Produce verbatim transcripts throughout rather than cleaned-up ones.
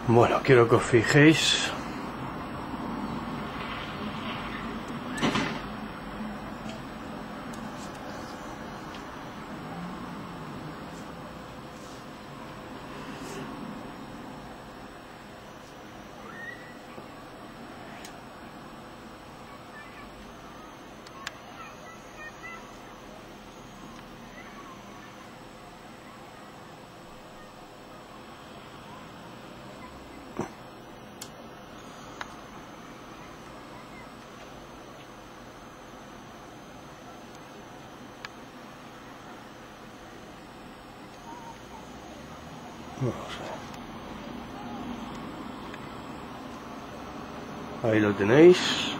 Bueno, quiero que os fijéis. Vamos a ver. Ahí lo tenéis.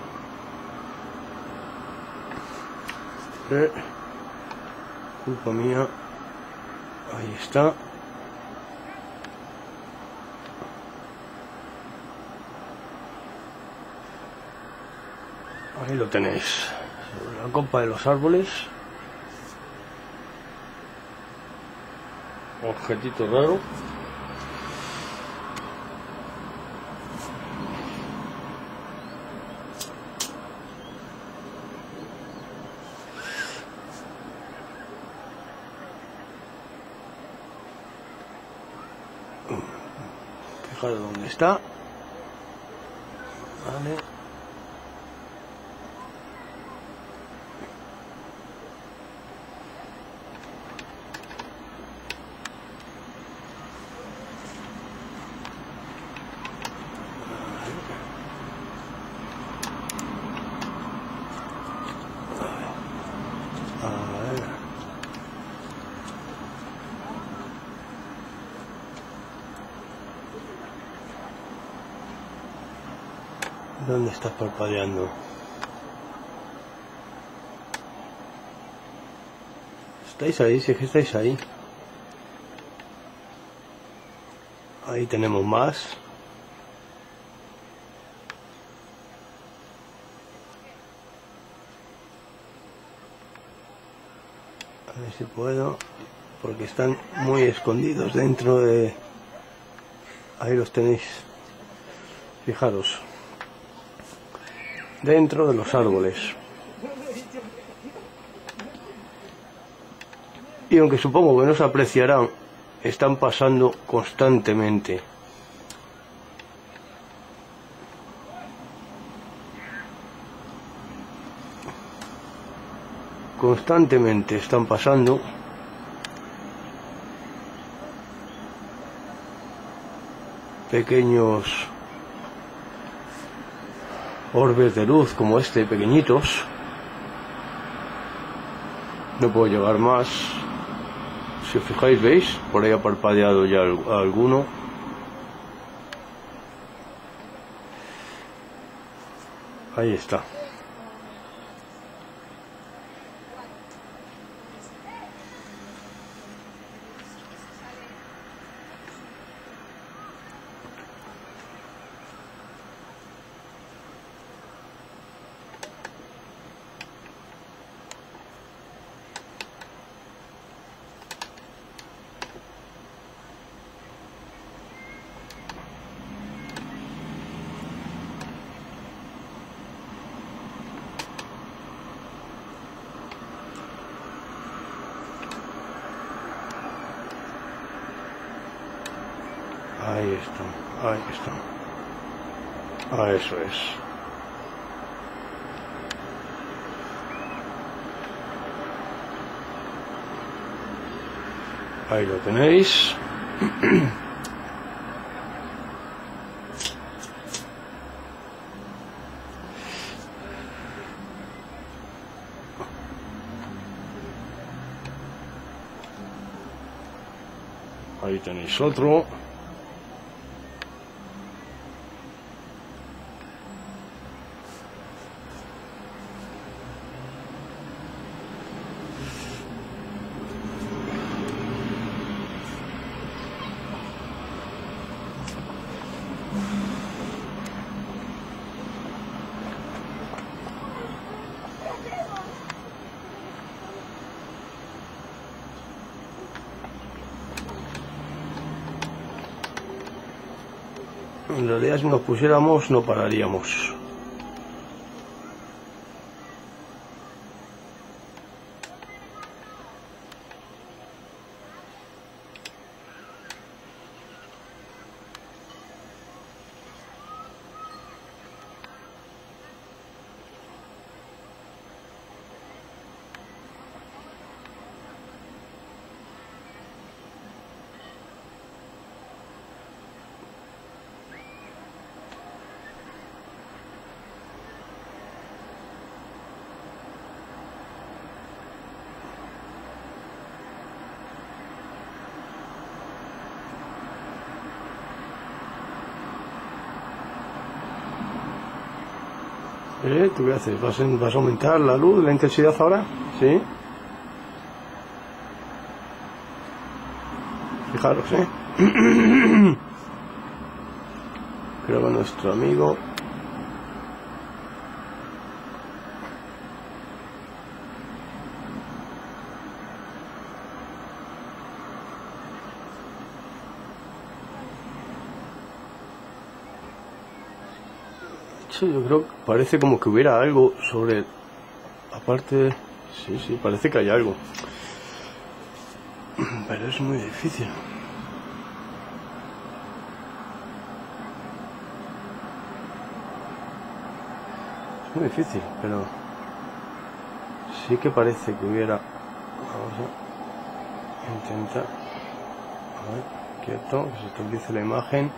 Eh, culpa mía. Ahí está. Ahí lo tenéis. Sobre la copa de los árboles. Objetito raro. Fijaros dónde está. Vale. ¿Dónde estás parpadeando? ¿Estáis ahí? Si es que estáis ahí. Ahí tenemos más. A ver si puedo, porque están muy escondidos dentro de... Ahí los tenéis. Fijaros. Dentro de los árboles. Y aunque supongo que no se apreciarán, están pasando constantemente. Constantemente están pasando. Pequeños orbes de luz como este, pequeñitos. No puedo llegar más. Si os fijáis, veis, por ahí ha parpadeado ya alguno. Ahí está. Ahí está, ahí está. Ah, eso es. Ahí lo tenéis. Ahí tenéis otro. En realidad, si nos pusiéramos, no pararíamos. ¿Eh? ¿Tú qué haces? ¿Vas, en, ¿Vas a aumentar la luz, la intensidad ahora? ¿Sí? Fijaros, ¿eh? Creo que nuestro amigo... Yo creo que parece como que hubiera algo sobre... Aparte... Sí, sí, parece que hay algo. Pero es muy difícil. Es muy difícil, pero... Sí que parece que hubiera... Vamos a intentar... A ver, quieto, que se estabilice la imagen.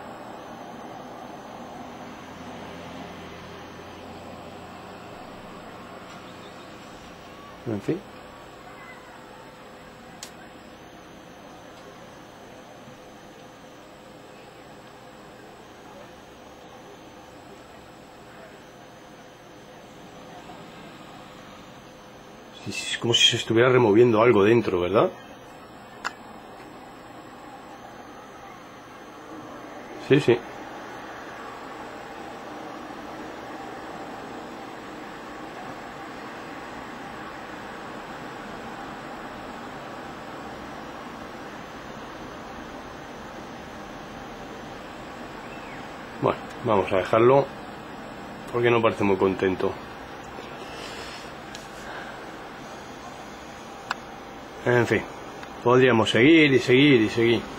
En fin. Es como si se estuviera removiendo algo dentro, ¿verdad? Sí, sí. Bueno, vamos a dejarlo porque no parece muy contento. En fin, podríamos seguir y seguir y seguir.